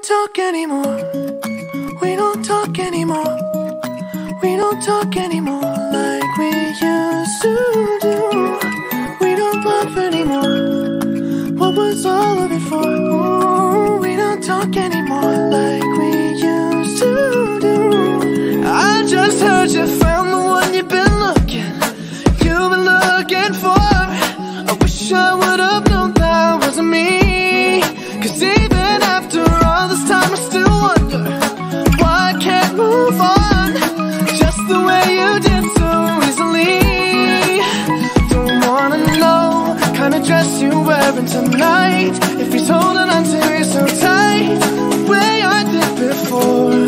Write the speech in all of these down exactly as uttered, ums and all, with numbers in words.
talk anymore. We don't talk anymore. We don't talk anymore like we used to do. We don't love anymore. What was all of it for? Ooh, we don't talk anymore like we used to do. I just heard you found the one you've been looking, you've been looking for. I wish I would have known that wasn't me. Cause even after all this time I still wonder why I can't move on just the way you did so easily. Don't wanna know kind of dress you're wearing tonight, if he's holding on to you so tight the way I did before.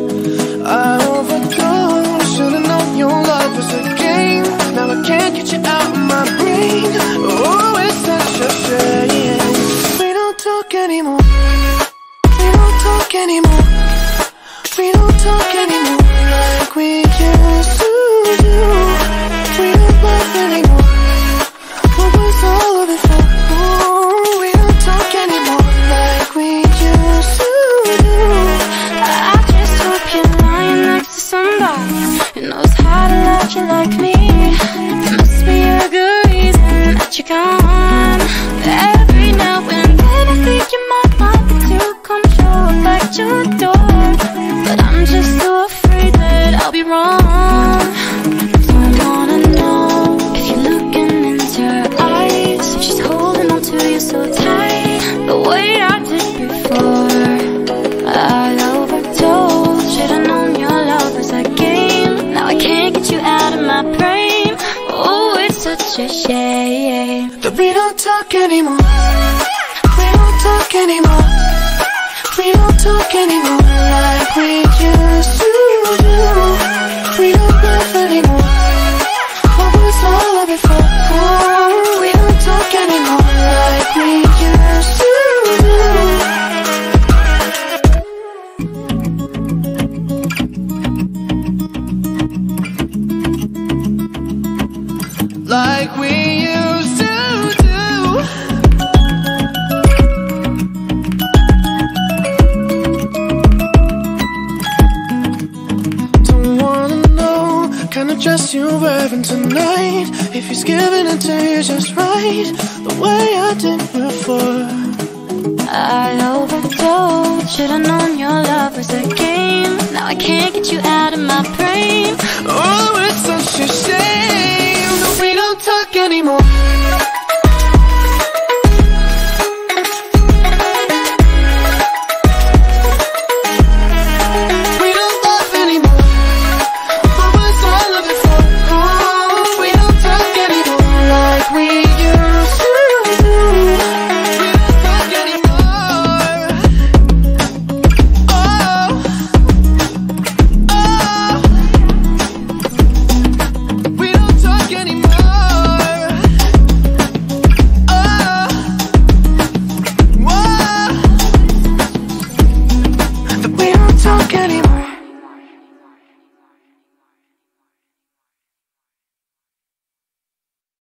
I overdosed, should've known your love was a game. Now I can't get you out of my brain. Oh, it's such a shame. We don't talk anymore. We don't talk anymore. We don't talk anymore like we used to do. We don't laugh anymore. What was all of it for? Ooh, we don't talk anymore like we used to do. I just hope you're lying next to somebody who knows how to love you like me. There must be a good reason that you're gone. Every now and then I think you might want me to come show up at your door, but I'm just so afraid that I'll be wrong. Don't wanna know if you're looking into her eyes, if she's holding on to you so tight the way I did before. I overdosed, should've known your love was a game. Now I can't get you out of my brain. Oh, it's such a shame that we don't talk anymore. We don't talk anymore. We don't talk anymore like we used to do. We don't laugh anymore. What was all of it for? Oh, we don't talk anymore like we used to do. Like we used to do. Don't wanna know kind of dress you're wearing tonight, if he's giving it to you just right the way I did before. I overdosed, should've known your love was a game. Now I can't get you out